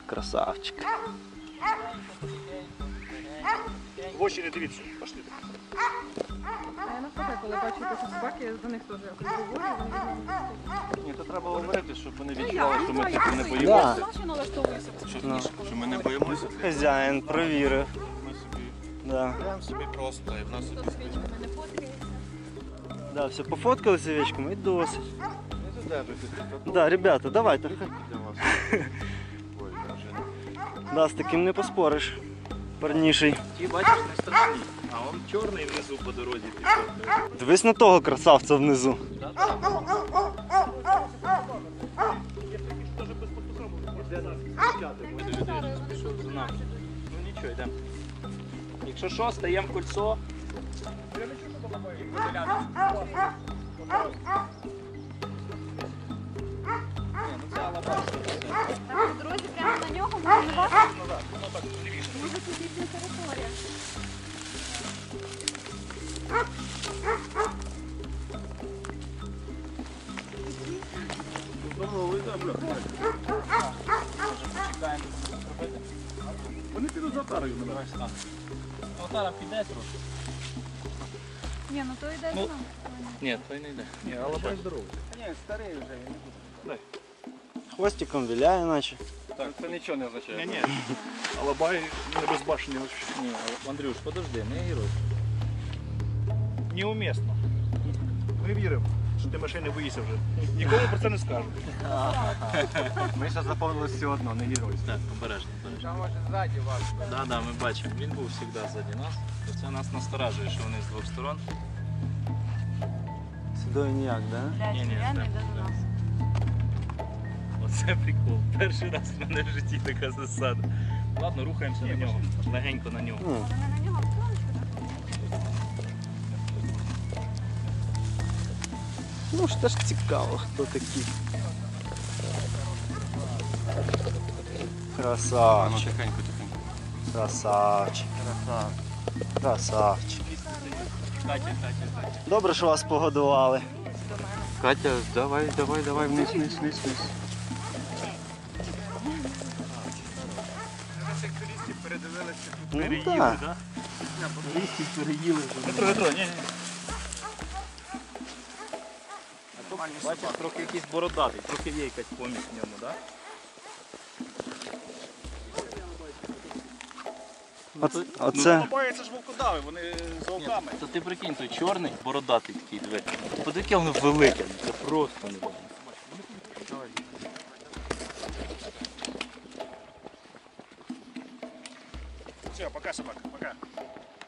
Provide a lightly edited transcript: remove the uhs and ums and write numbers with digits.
Красавчик. В очі не дивіться, пошли. А я навпаки, коли бачу такі собаки, я до них теж якось говорю, вони Ні, то треба говорити, щоб вони відчували, що ми типу не боїмося. Да. Що ми не боїмося. Хазяїн провірив. Ми собі Да. прям собі просто, і в нас собі стоїть. Да, все, пофоткались з овечками і досить. Не задержуйтесь. Да, ребята, давайте. Для вас. Ой, дружина. Да, з таким не поспориш. Парніший. Ті, бачиш, не страшні, а он чорний внизу по дорозі пішов. Дивись на того красавця внизу. Пішов за нами. Ну нічого, йдемо. Якщо що, стаємо в кольцо. Так, по дорозі прямо на нього може не вас. Може тут їхня територія. Вони підуть за тарою. Отара піде трохи. Ні, ну то йде Ну, з нами. Ні, той не йде. Ні, Алабай здоровий. Ні, старий вже. Дай. Хвостиком віляє наче. Так, це нічого не означає. Ні, Алабай не безбашений. Ні, Андрюш, подожди, не герой. Неумісно. Ми віримо, що ти машини не боїшся вже. Нікому про це не скажу. Ми ще заповнили все одно, не герой. Так, обережно, обережно. Там може ззаді вас. Так, так, ми бачимо. Він був завжди ззаді нас. Це нас насторажує, що вони з двох сторон. Сюди ніяк, да? Ні, ні, Я не так, йде до так. нас. Оце прикол. Перший раз в мене в житті така засада. Ладно, рухаємося на нього. Легенько на нього. Ну, Вони на нього ну ж теж цікаво, хто такі. Красавчик, Тихенько, тихенько. красавчик, красавчик. Катя. Добре, що вас погодували. Катя, давай, вниз. Передивилися, тут Ну, переїли, так. так? Листів переїли вже. Метро, ні. Бачиш, трохи якийсь бородатий, трохи є якась помість в ньому, так? Оце. Це ж вовкодави, вони з вовками. То ти прикинь, той чорний, бородатий такий, диви. Подивіться, воно велике, це просто не було. Все, пока, собака, пока.